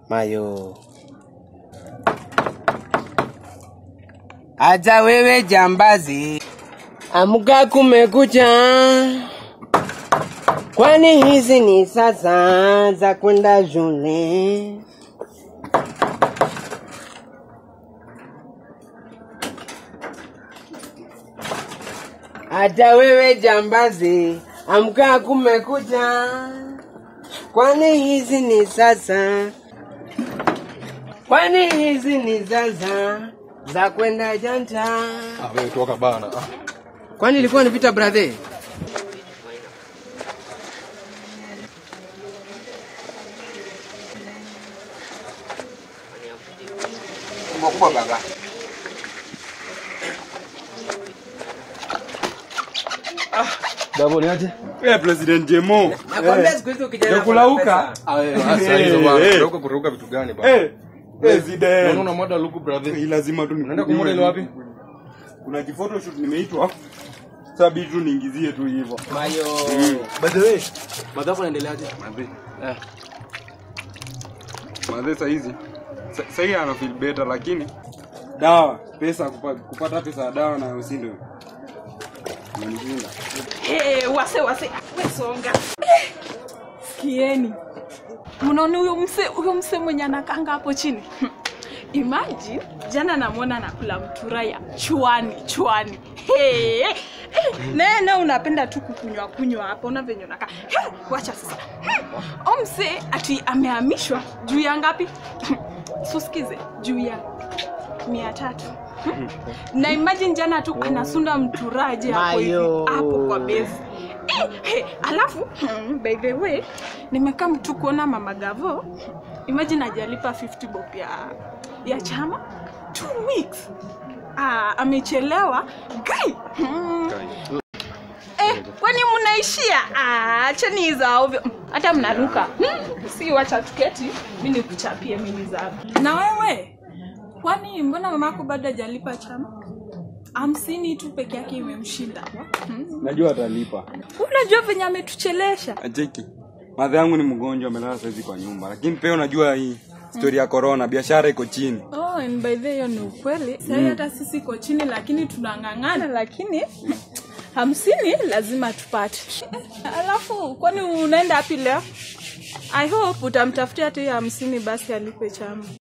Mayo. Acha wewe jambazi. Amka kumekucha. Kwani hizi ni sasa za kwenda shule. Acha wewe jambazi. Amka kumekucha. Kwani hizi ni sasa. Kwani hizi ni sasa za kwenda janta. Wewe toka bana. Kwani ilikuwa ni vita brother? Mbona baba? Dabo ni aje? President Jemo. Nakwambia siku hizo kijana. Kulauka? Sasa hizo bana. Kuruka vitu gani bana? President. Unaona mada luku brother. Hii lazima tu Unaenda kumwona ile wapi? Kuna photoshoot nimeitwa. Sasa bitu niingizie tu hivyo. Mayo. By the way, madhafu anaendeleaje? Madhe saa hizi. Sasa hii ana feel better lakini dawa, pesa kupata pesa ya dawa na usindo. Mwanijinga. Wase wesonga. Sikieni. Mnaona huyo mse mwenye anakanga hapo chini. Imagine jana namuona anakula mtura ya chwani. Nene unapenda tu kukunywa hapo una venye unakaa. Wacha sasa. Omse ati amehamishwa juu ya ngapi? Susikize juu ya 300. Na imagine jana tu anasunda mturaje hapo kwa base. Alafu by the way nimekaa mtu kuona mama Gavo. Imagine ajalipa 50 bob ya chama 2 weeks. Amechelewa guy. Kwani mnaishia? Acheni hizo ovyo. Hata mnaruka. Si wacha tuketi mimi nikuchapie mimi zangu. Na wewe? Kwani mbona mamako bado hajalipa chama? 50 tu peke yake imemshinda. Najua atalipa. Unajua venye ametuchelesha. Ajeki. Madhe yangu ni mgonjwa amelala sasa kwa nyumba. Lakini pia unajua hii story ya corona, biashara iko chini. And by the way ni ukweli. Sasa hata sisi iko chini lakini tunangangana lakini 50 lazima tupate. Alafu kwani unaenda wapi leo? I hope utamtafutia hata 50 basi alipe chama.